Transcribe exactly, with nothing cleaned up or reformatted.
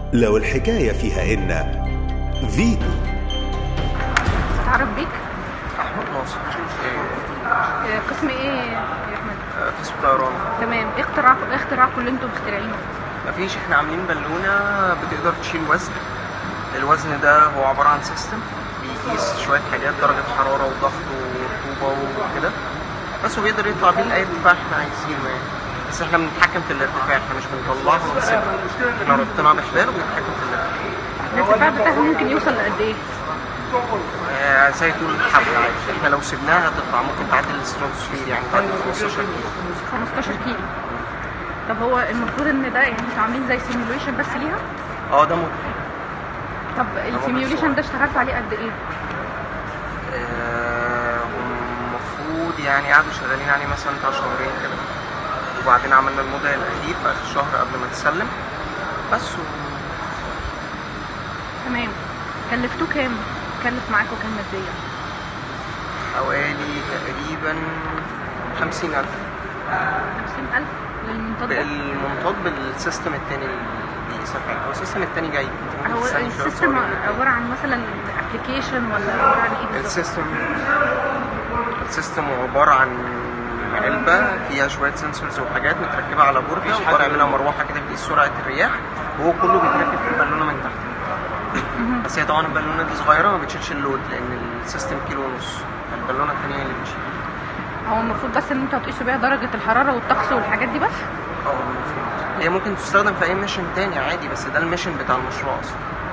لو الحكاية فيها إن فيتو. تعرف بيك؟ احمد ناصر. آه، قسم ايه يا احمد؟ آه، قسم طيران. تمام. ايه اختراعكم ايه اختراعكم اللي انتم مخترعينه؟ مفيش، احنا عاملين بالونه بتقدر تشيل وزن. الوزن ده هو عباره عن سيستم بيقيس شويه حاجات، درجه حراره وضغط ورطوبه وكده، بس هو بيقدر يطلع بيه لاي ارتفاع احنا عايزينه يعني. بس احنا بنتحكم في الارتفاع، احنا مش بنطلعه ونسيبها، احنا ربطناه بحبال وبنتحكم في الارتفاع. الارتفاع بتاعها ممكن يوصل لقد ايه؟ آه، زي طول الحبل عادي، احنا لو سيبناها هتطلع ممكن تعدي الاستراتوسفير، يعني تعدي خمستاشر كيلو. خمستاشر كيلو. طب هو المفروض ان ده يعني انتوا عاملين زي سيميوليشن بس ليها؟ اه ده ممكن. طب السيميوليشن ده اشتغلت عليه قد ايه؟ آه، المفروض يعني قعدوا شغالين عليه مثلا بتاع شهرين كده، وبعدين عملنا الموديل الاخير في اخر شهر قبل ما تسلم بس و... تمام. كلفتوه كام؟ كلف معاكوا كام ماديا؟ حوالي تقريبا خمسين ألف. خمسين ألف للمنتج ده؟ بالمنطاد بالسيستم التاني اللي بيقيس الحاجة. هو السيستم التاني جاي، انت هو ممكن تستني شوية السيستم صغيرين كده. عبارة عن مثلا ابلكيشن ولا عبارة عن ايه بالظبط؟ السيستم السيستم عبارة عن علبة فيها شوية سنسورز وحاجات متركبة على بوردة، وطالع منها مروحة كده بتقيس سرعة الرياح، وهو كله بيتركب في البالونة من تحت. بس هي طبعا البالونة دي صغيرة ما بتشيلش اللود، لأن السيستم كيلو ونص، البالونة التانية اللي بتشيل. هو المفروض بس ان انتوا هتقيسوا بيها درجة الحرارة والطقس والحاجات دي بس؟ اه المفروض. هي ممكن تستخدم في أي ميشن تاني عادي، بس ده الميشن بتاع المشروع أصلا.